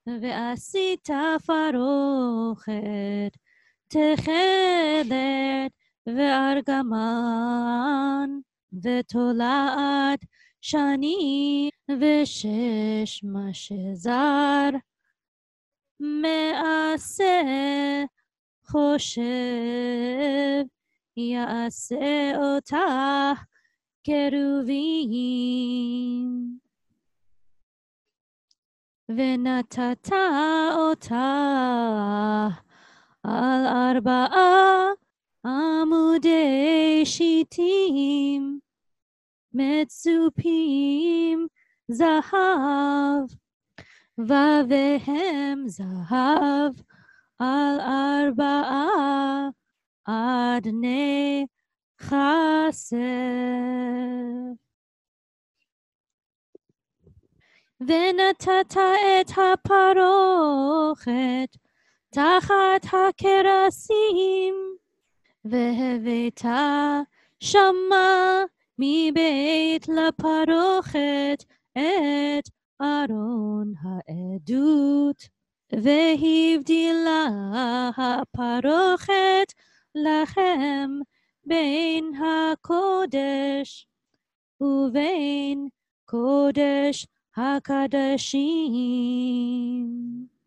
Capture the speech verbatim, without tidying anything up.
ועשית פרוכת, תכלת וארגמן, ותולעת שני, ושש משזר, מעשה חושב, יעשה אותה קרובים. ונתת אותה על ארבעה עמודי שיטים, מצופים זהב, והם זהב על ארבעה אדני חסר. ונתת את הפרוכת תחת הכרסים, והבאת שמה מבית לפרוכת את ארון העדות, והבדילה הפרוכת לכם בין הקודש ובין קודש הקדשים.